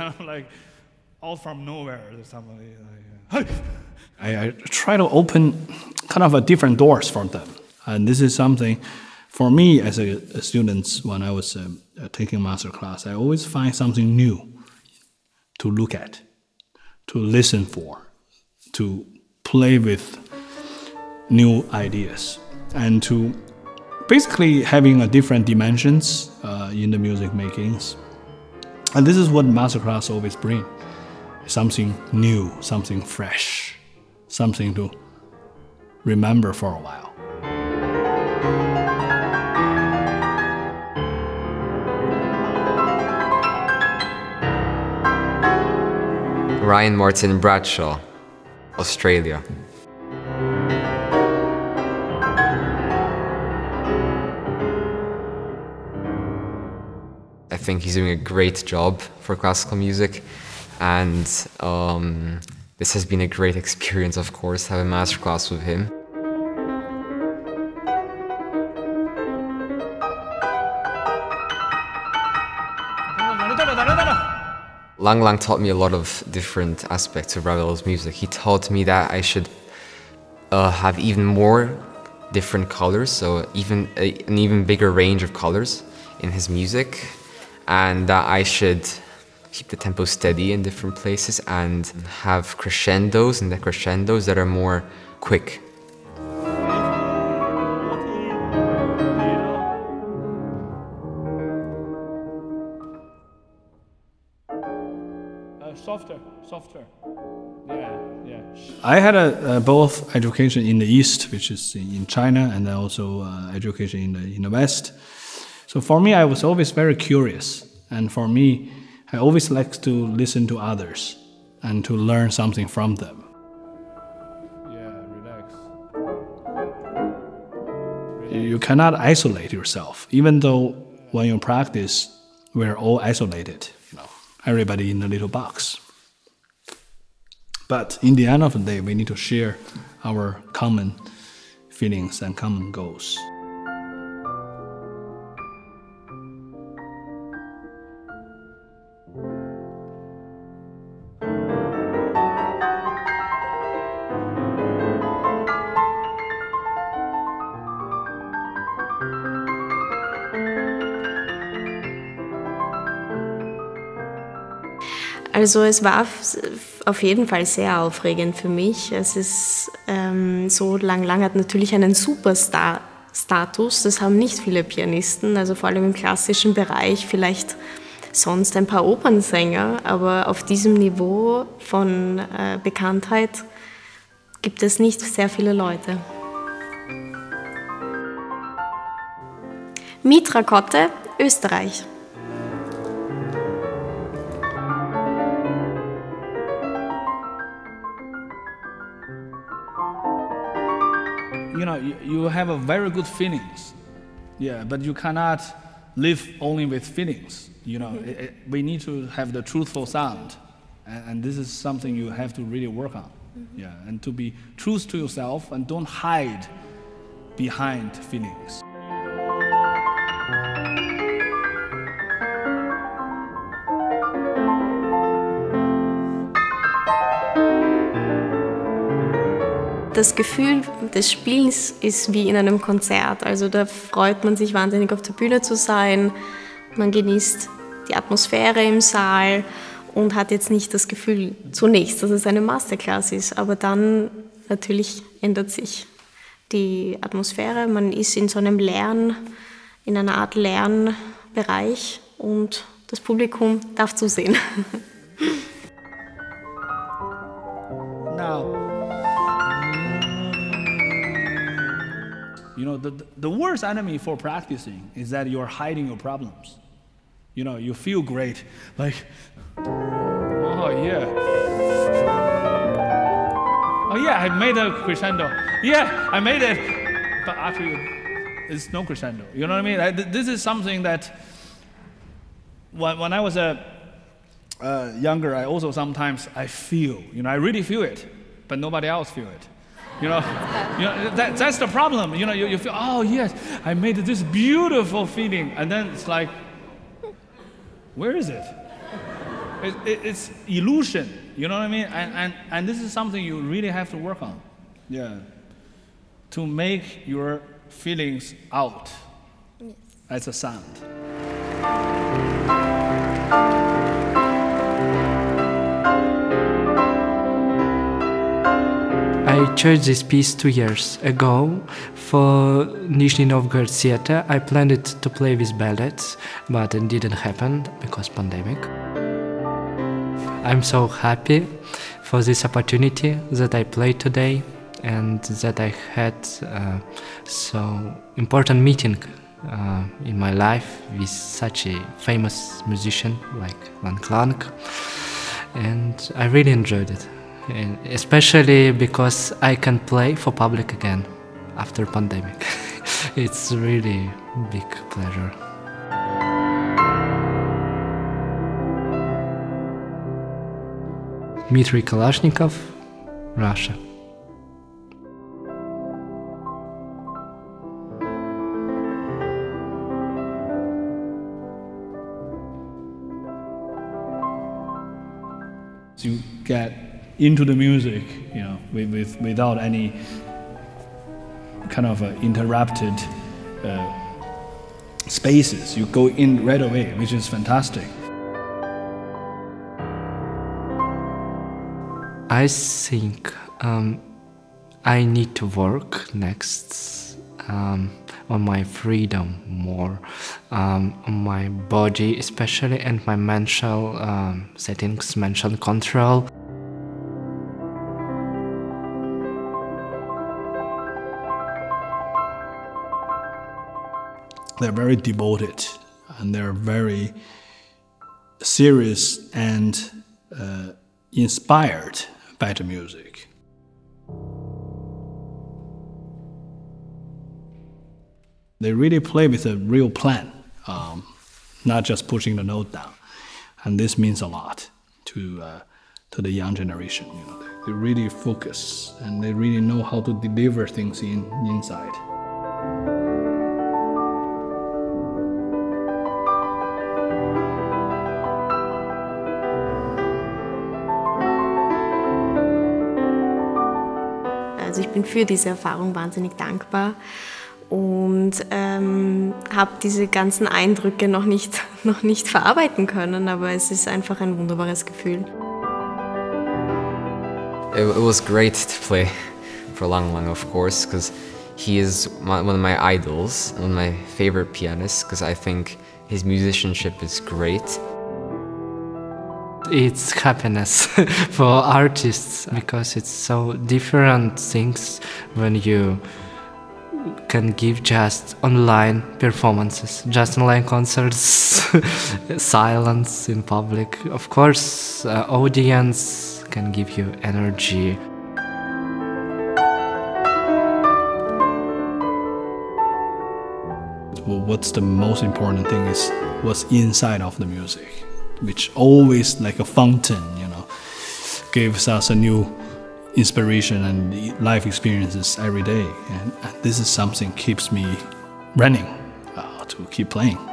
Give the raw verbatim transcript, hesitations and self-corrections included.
kind of like out from nowhere. Somebody like, hey! I, I try to open kind of a different doors for them. And this is something, for me as a, a student, when I was um, taking Masterclass, I always find something new to look at, to listen for, to play with new ideas, and to basically having a different dimensions uh, in the music makings. And this is what Masterclass always brings. Something new, something fresh, something to remember for a while. Ryan Martin Bradshaw, Australia. I think he's doing a great job for classical music, and um, this has been a great experience, of course, having a masterclass with him. Lang Lang taught me a lot of different aspects of Ravel's music. He taught me that I should uh, have even more different colors, so even a, an even bigger range of colors in his music, and that I should keep the tempo steady in different places and have crescendos and decrescendos that are more quick. Softer, softer. Yeah, yeah. I had a, uh, both education in the East, which is in China, and then also uh, education in the, in the West. So for me, I was always very curious. And for me, I always like to listen to others and to learn something from them. Yeah, relax. relax. You cannot isolate yourself, even though when you practice, we're all isolated. Everybody in a little box. But in the end of the day, we need to share our common feelings and common goals. Also es war auf jeden Fall sehr aufregend für mich. Es ist ähm, so, Lang Lang hat natürlich einen Superstar-Status. Das haben nicht viele Pianisten, also vor allem im klassischen Bereich, vielleicht sonst ein paar Opernsänger, aber auf diesem Niveau von äh, Bekanntheit gibt es nicht sehr viele Leute. Mitra Kotte, Österreich. You know, you, you have a very good feelings, yeah, but you cannot live only with feelings. You know, mm-hmm. it, it, we need to have the truthful sound, and, and this is something you have to really work on, mm-hmm. yeah, and to be true to yourself and don't hide behind feelings. Das Gefühl des Spielens ist wie in einem Konzert. Also da freut man sich wahnsinnig, auf der Bühne zu sein. Man genießt die Atmosphäre im Saal und hat jetzt nicht das Gefühl zunächst, dass es eine Masterclass ist. Aber dann natürlich ändert sich die Atmosphäre. Man ist in so einem Lern, in einer Art Lernbereich und das Publikum darf zusehen. Now. You know, the, the worst enemy for practicing is that you're hiding your problems. You know, you feel great, like, oh yeah. Oh yeah, I made a crescendo. Yeah, I made it. But actually, it's no crescendo. You know what I mean? I, this is something that, when, when I was a, uh, younger, I also sometimes, I feel, you know, I really feel it, but nobody else feel it. You know, you know that, that's the problem. You know, you, you feel, oh yes, I made this beautiful feeling, and then it's like, where is it? It, it, it's illusion, you know what I mean? And, and, and this is something you really have to work on. Yeah. To make your feelings out yes. as a sound. I chose this piece two years ago for Nizhny Novgorod theater. I planned it to play with ballet, but it didn't happen because pandemic. I'm so happy for this opportunity that I played today and that I had uh, so important meeting uh, in my life with such a famous musician like Van Clank, and I really enjoyed it. And especially because I can play for public again after pandemic. It's really big pleasure. Dmitrii Kalashnikov, Russia. You get into the music, you know, with, with, without any kind of uh, interrupted uh, spaces. You go in right away, which is fantastic. I think um, I need to work next um, on my freedom more, um, on my body especially, and my mental um, settings, mental control. They're very devoted, and they're very serious and uh, inspired by the music. They really play with a real plan, um, not just pushing the note down, and this means a lot to uh, to the young generation. You know, they, they really focus and they really know how to deliver things in inside. Also ich bin für diese Erfahrung wahnsinnig dankbar und ähm, habe diese ganzen Eindrücke noch nicht, noch nicht verarbeiten können, aber es ist einfach ein wunderbares Gefühl. It, it was great to play for Lang Lang, of course, because he is my, one of my idols, one of my favorite pianists, because I think his musicianship is great. It's happiness for artists because it's so different things when you can give just online performances, just online concerts, silence in public. Of course, uh, audience can give you energy. Well, what's the most important thing is what's inside of the music, which always like a fountain, you know, gives us a new inspiration and life experiences every day. And this is something keeps me running uh, to keep playing.